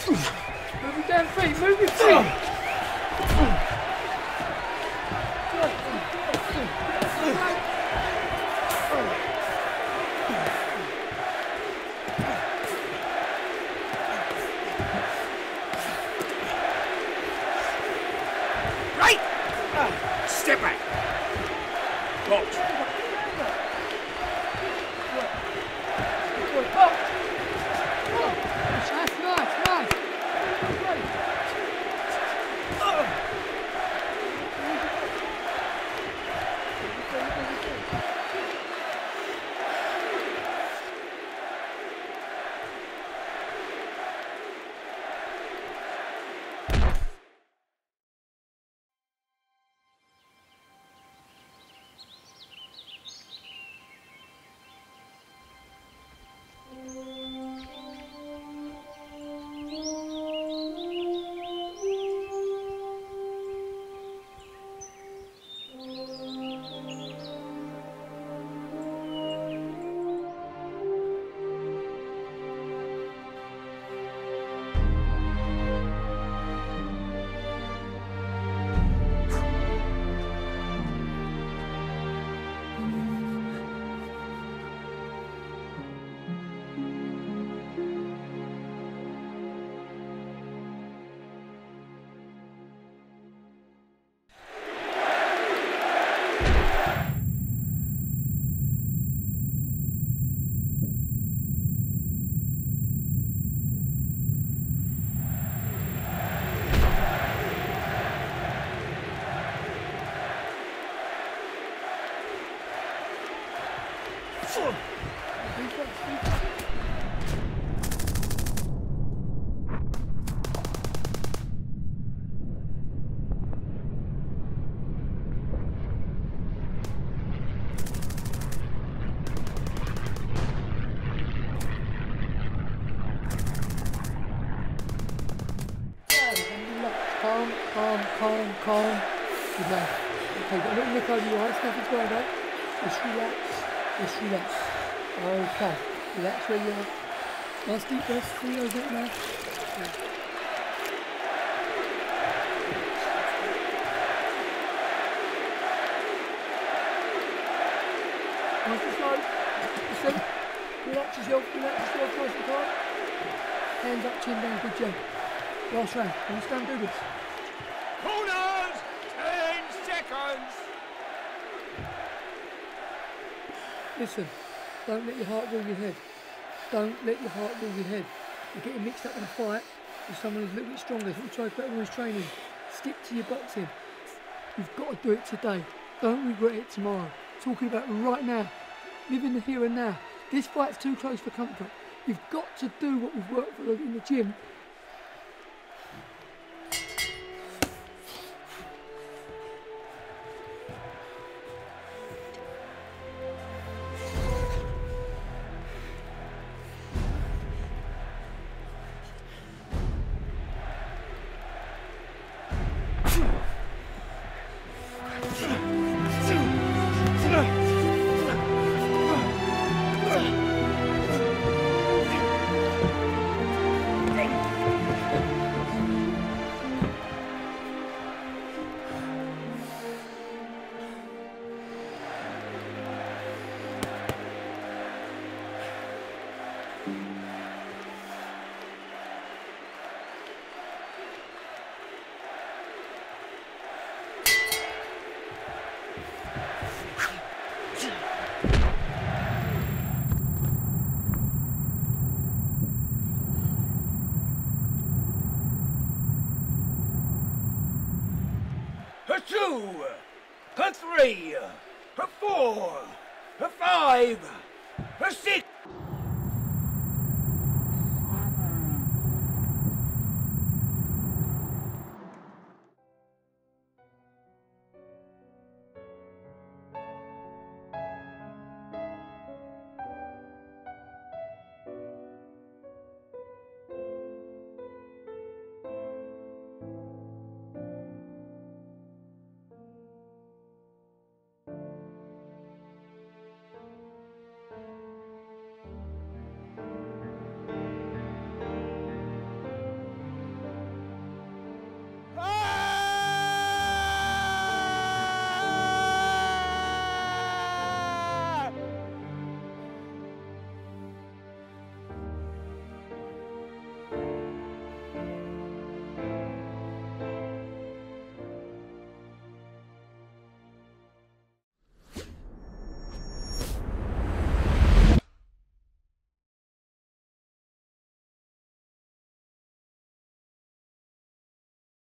Move your damn feet, move your feet! Right! Step back. Watch. Nice. Calm. Good lad. Okay, got a little look over your eyes, nothing's going on. Just relax. Okay, relax where you are. Nice deep breath, 3 over it now. Okay. Nice and slow. Listen. Relax yourself nice and calm. Hands up, chin down, good job. Last round, let's go and do this. Corners! 10 seconds! Listen, don't let your heart rule your head. Don't let your heart rule your head. You're getting mixed up in a fight with someone who's a little bit stronger. That's what we try to put everyone's training. Stick to your boxing. You've got to do it today. Don't regret it tomorrow. Talking about right now. Live in the here and now. This fight's too close for comfort. You've got to do what we've worked for in the gym. A 2, a 3, a 4, a 5, a 6.